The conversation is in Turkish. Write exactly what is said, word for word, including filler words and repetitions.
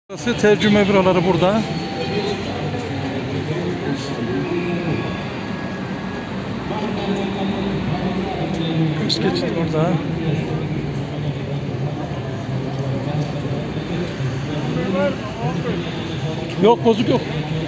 Burası tercüme büroları burada. Üst geçit burada. Yok, bozuk yok.